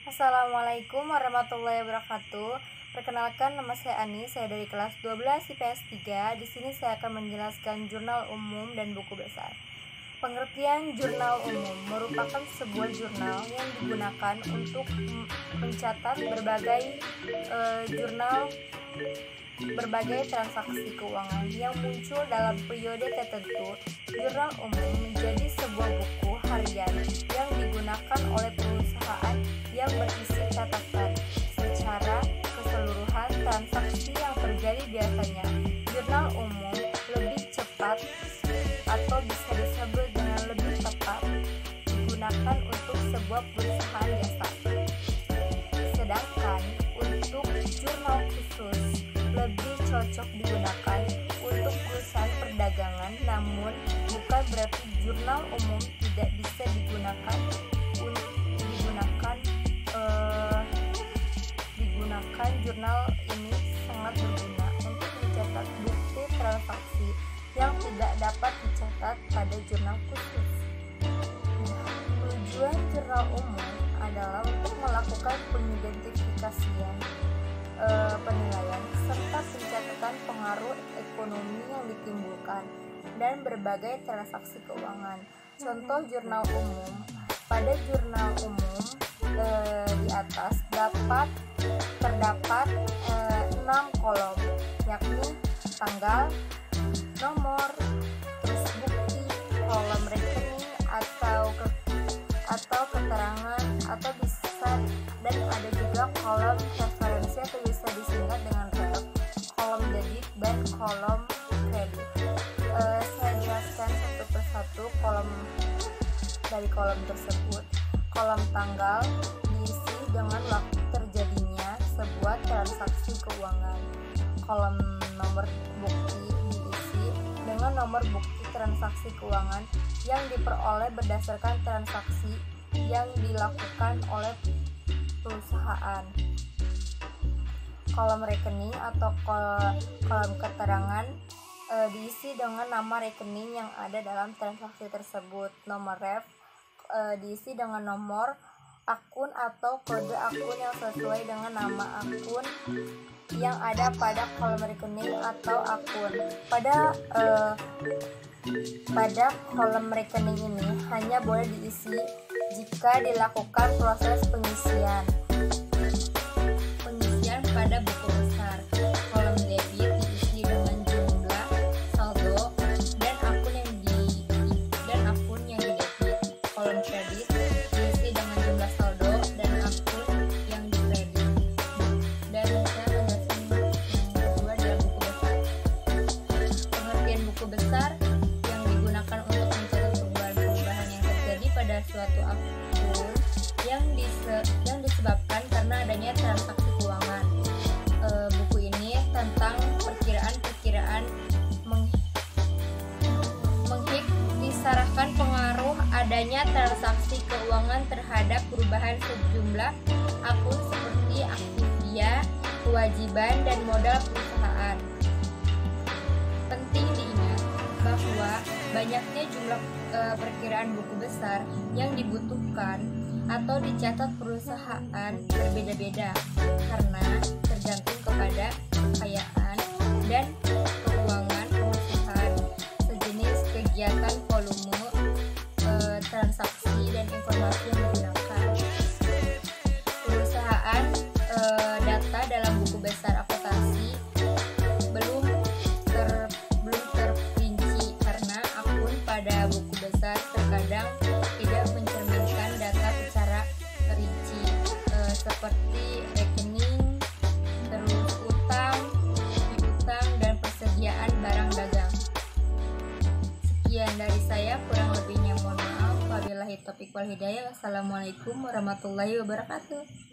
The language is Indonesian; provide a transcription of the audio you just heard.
Assalamualaikum warahmatullahi wabarakatuh. Perkenalkan, nama saya Ani, saya dari kelas 12 IPS 3. Di sini saya akan menjelaskan jurnal umum dan buku besar. Pengertian jurnal umum merupakan sebuah jurnal yang digunakan untuk mencatat berbagai transaksi keuangan yang muncul dalam periode tertentu. Jurnal umum menjadi sebuah buku harian yang digunakan oleh perusahaan yang berisi catatan secara keseluruhan transaksi yang terjadi. Biasanya jurnal umum lebih cepat atau bisa disebut dengan lebih tepat digunakan untuk sebuah perusahaan jasa. Sedangkan untuk jurnal khusus lebih cocok digunakan untuk perusahaan perdagangan, namun bukan berarti jurnal umum tidak bisa digunakan jurnal ini sangat berguna untuk mencatat bukti transaksi yang tidak dapat dicatat pada jurnal khusus. Tujuan jurnal umum adalah untuk melakukan pengidentifikasian, penilaian, serta pencatatan pengaruh ekonomi yang ditimbulkan dan berbagai transaksi keuangan. Contoh jurnal umum. Pada jurnal umum di atas terdapat 6 kolom, yakni tanggal, nomor, terus bukti, kolom rekening atau keterangan atau bisa, dan ada juga kolom referensi atau bisa disingkat dengan REF, kolom debit dan kolom kredit. Saya jelaskan satu persatu dari kolom tersebut. Kolom tanggal diisi dengan waktu terjadinya sebuah transaksi keuangan. Kolom nomor bukti diisi dengan nomor bukti transaksi keuangan yang diperoleh berdasarkan transaksi yang dilakukan oleh perusahaan. Kolom rekening atau kolom keterangan diisi dengan nama rekening yang ada dalam transaksi tersebut. Nomor REF diisi dengan nomor akun atau kode akun yang sesuai dengan nama akun yang ada pada kolom rekening atau akun. Pada kolom rekening ini hanya boleh diisi jika dilakukan proses pengisian pada buku besar. Kolom debit diisi dengan jumlah saldo dan akun yang didebit. Kolom kredit diisi dengan jumlah saldo dan akun yang dikredit. Dan saya menjelaskan yang kedua adalah buku besar. Pengertian buku besar yang digunakan untuk mencatat perubahan yang terjadi pada suatu akun yang disebabkan karena adanya transaksi keuangan. Buku ini tentang perkiraan mengisyaratkan pengaruh adanya transaksi keuangan terhadap perubahan sejumlah akun seperti aktiva, kewajiban, dan modal perusahaan. Penting diingat bahwa banyaknya jumlah perkiraan buku besar yang dibutuhkan atau dicatat perusahaan berbeda-beda karena tergantung kepada kekayaan dan keuangan perusahaan, sejenis kegiatan, volume transaksi, dan informasi yang digunakan. Perusahaan data dalam buku besar akuntansi belum terperinci karena akun pada buku besar terkadang tidak mencerminkan data secara rinci, seperti rekening, terus utang, piutang, dan persediaan barang dagang. Sekian dari saya, kurang lebihnya mohon maaf. Wabillahi taufiq wal hidayah. Wassalamualaikum warahmatullahi wabarakatuh.